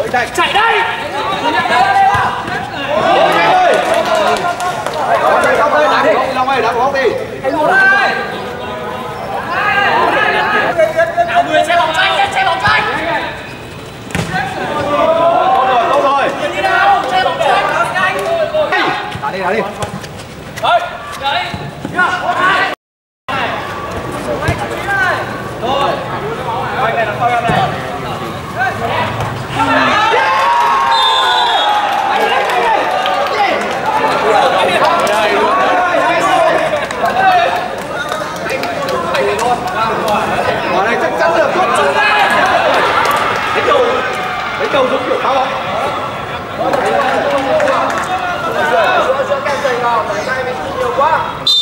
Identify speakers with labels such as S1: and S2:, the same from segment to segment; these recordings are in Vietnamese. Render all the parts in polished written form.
S1: Chạy đây.
S2: Long ơi, đá bóng đi.
S1: Nào người xe bóng tranh, xe bóng tranh.
S2: Tốt rồi.
S1: Đi nào, xe bóng tranh.
S2: Đá đi, đá đi.
S1: Đấy, đấy. Rồi. Quay này nó coi em này.
S2: Quả này chắc chắn được. Đánh đầu giống kiểu phá bóng.
S3: Giữa kem dày vào, cái này mình nhiều quá.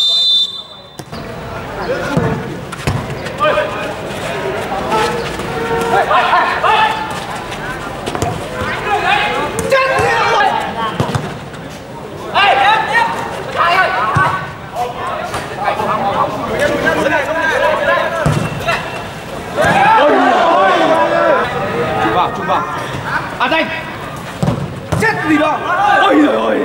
S2: Trung vào. À nhanh. Chết gì đó. Ôi giời ơi.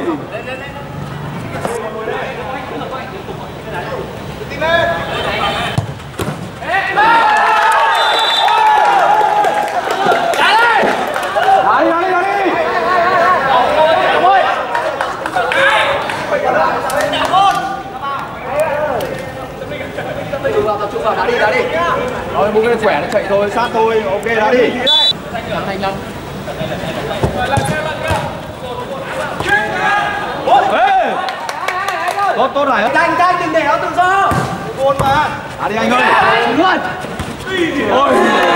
S3: Tập trung vào, đá đi.
S2: Rồi bung lên khỏe nó chạy thôi, sát thôi. Ok đá đi.
S3: Thành lắm.
S2: Ê! Tốt này.
S3: Tranh đừng để nó tự do.
S2: Gôn mà. Đá đi anh ơi.
S3: Xuống luôn.
S2: Ôi.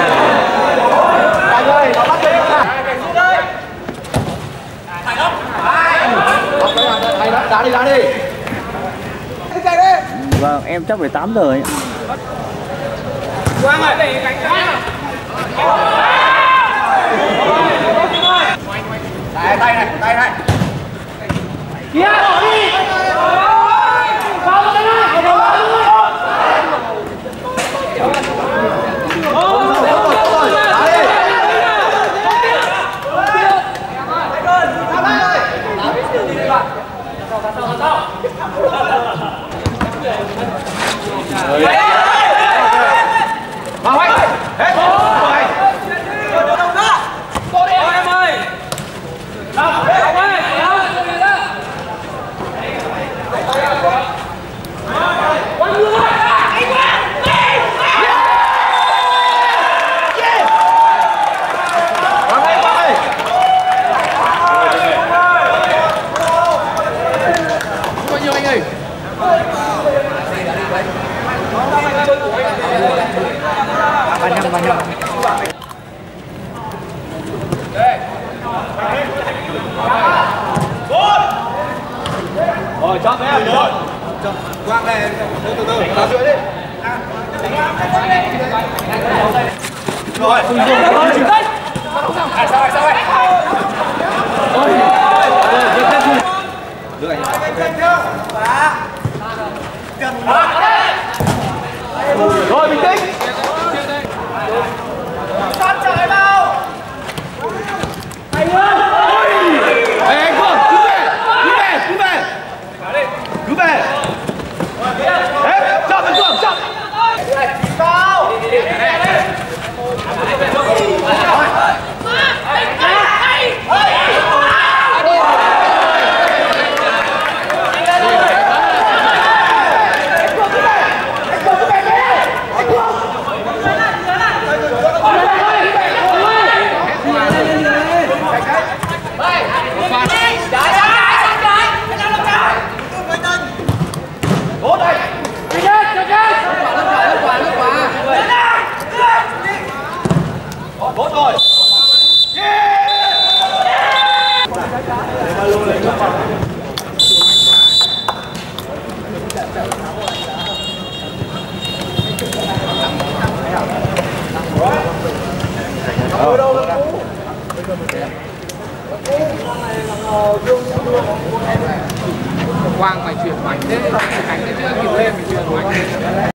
S3: Anh ơi, nó bắt được à?
S1: Thải lắm.
S2: Hay lắm, đá đi.
S3: Chạy đi.
S4: Vâng, em chắc phải 8 giờ ấy.
S1: Quang ơi, để cánh ra.
S2: Tay này.
S1: Kia, bỏ đi. Vào vào đây này.
S2: Vào anh. Hết.
S1: Cô đi em ơi. Nào, em ơi. Quay ngược lại. Anh Quang.
S2: Bao nhiêu anh ơi? Ba nhầm. Rồi chọn em. Quang này, từ từ, đá rưỡi đi. Rồi.
S1: Sao vậy?
S2: Rồi bình tĩnh.
S1: Sát chạy vào. Anh ơi.
S2: Ê anh Phương, cứ về. Hết, chọn anh Phương, chọn.
S1: Sao?
S2: Tốt rồi.
S3: Quang mày chuyển mạnh thế, cánh chưa kịp lên mày chuyển mạnh.